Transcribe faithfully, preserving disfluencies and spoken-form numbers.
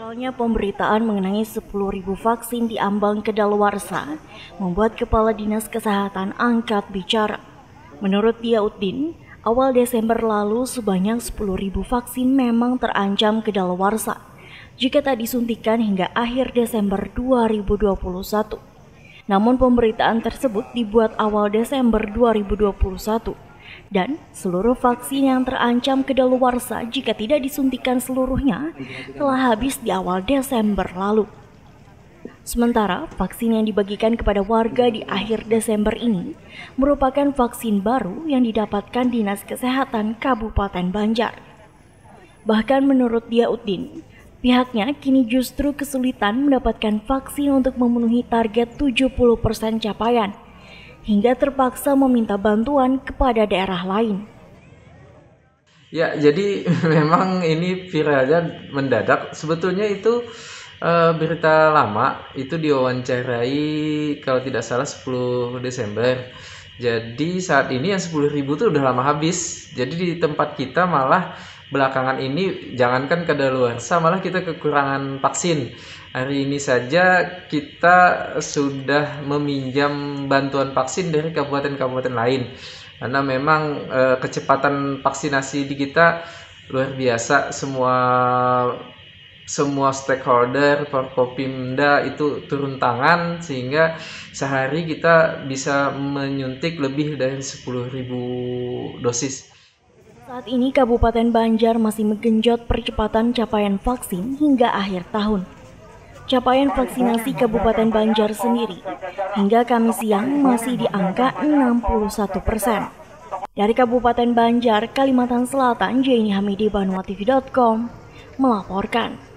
Viralnya pemberitaan mengenai sepuluh ribu vaksin di ambang kedaluarsa membuat Kepala Dinas Kesehatan angkat bicara. Menurut Diauddin, awal Desember lalu sebanyak sepuluh ribu vaksin memang terancam kedaluarsa jika tak disuntikan hingga akhir Desember dua ribu dua puluh satu. Namun pemberitaan tersebut dibuat awal Desember dua ribu dua puluh satu. Dan seluruh vaksin yang terancam kedaluarsa jika tidak disuntikan seluruhnya telah habis di awal Desember lalu. Sementara vaksin yang dibagikan kepada warga di akhir Desember ini merupakan vaksin baru yang didapatkan Dinas Kesehatan Kabupaten Banjar. Bahkan menurut Diauddin, pihaknya kini justru kesulitan mendapatkan vaksin untuk memenuhi target tujuh puluh persen capaian, hingga terpaksa meminta bantuan kepada daerah lain. Ya, jadi memang ini viralnya mendadak. Sebetulnya itu e, berita lama, itu diwawancarai kalau tidak salah sepuluh Desember. Jadi saat ini yang sepuluh ribu itu udah lama habis. Jadi di tempat kita malah belakangan ini jangankan kadaluarsa, malah kita kekurangan vaksin. Hari ini saja kita sudah meminjam bantuan vaksin dari kabupaten-kabupaten lain. Karena memang e, kecepatan vaksinasi di kita luar biasa. Semua semua stakeholder, Forkopimda itu turun tangan sehingga sehari kita bisa menyuntik lebih dari sepuluh ribu dosis. Saat ini Kabupaten Banjar masih menggenjot percepatan capaian vaksin hingga akhir tahun. Capaian vaksinasi Kabupaten Banjar sendiri hingga Kamis siang masih di angka enam puluh satu persen. Dari Kabupaten Banjar, Kalimantan Selatan, Jaini Hamidi, Banua T V dot com melaporkan.